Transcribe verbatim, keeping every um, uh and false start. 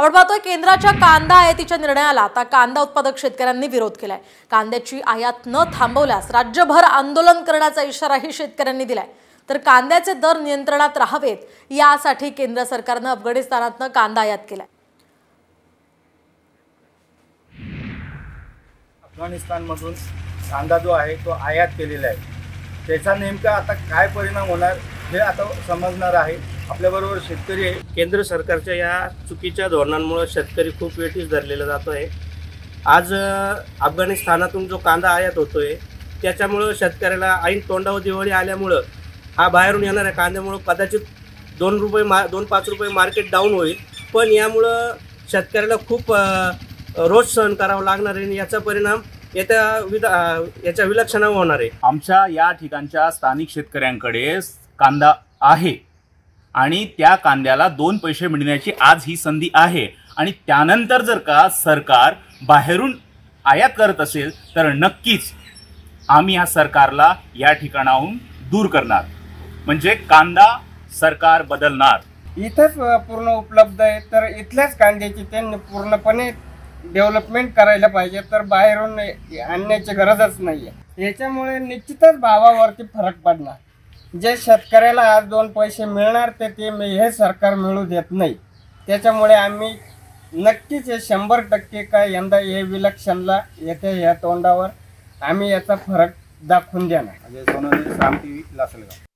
आपण पाहतोय केंद्राच्या कांदा आयातीच्या निर्णयाला आता कांदा उत्पादक शेतकऱ्यांनी विरोध केलाय। कांद्याची आयात न थांबवल्यास राज्यभर आंदोलन करण्याचा इशाराही शेतकऱ्यांनी दिलाय। तर कांद्याचे दर नियंत्रणात राहावेत यासाठी केंद्र सरकारने अफगाणिस्तानातून कांदा आयात केलाय। अफगाणिस्तानमधून कांदा जो आहे तो आयात केलेला आहे, त्याचा नेमका आता काय परिणाम होणार हे आता समजणार आहे। आपल्याबरोबर शेतकरी आहे। केंद्र सरकारच्या या चुकीच्या धोरणांमुळे शेतकरी खूप वेठीस धरलेला जातोय। आज अफगाणिस्तानातून जो कांदा आयात होतोय त्याच्यामुळे शेतकऱ्याला ऐन तोंडावर दिवाळी आल्यामुळे हा बाहेरून येणाऱ्या कांद्यामुळे कदाचित दोन रुपये मा दोन पाच रुपये मार्केट डाऊन होईल, पण यामुळं शेतकऱ्याला खूप रोज सहन करावं लागणार आहे। याचा परिणाम येत्या विदा याच्या विलक्षण होणार आहे। आमच्या या ठिकाणच्या स्थानिक शेतकऱ्यांकडे कांदा आहे आणि त्या कांद्याला दोन पैसे मिळण्याची आज ही संधी आहे आणि त्यानंतर जर का सरकार बाहेरून आयात करत असेल तर नक्कीच आम्ही या सरकारला या ठिकाणाहून दूर करणार, म्हणजे कांदा सरकार बदलणार। इथंच पूर्ण उपलब्ध आहे तर इथल्याच कांद्याची त्यांनी पूर्णपणे डेव्हलपमेंट करायला पाहिजे, तर बाहेरून आणण्याची गरजच नाही आहे। याच्यामुळे निश्चितच भावावरती फरक पडणार। जे शेतकऱ्याला आज दोन पैसे मिळणार ते ते हे सरकार मिळू देत नाही। त्याच्यामुळे आम्ही नक्कीच हे शंभर टक्के काय यंदा हे विलक्षणला येत्या या तोंडावर आम्ही याचा फरक दाखवून देणार। अजय सोनवणे, साम टीव्ही, लासलगाव।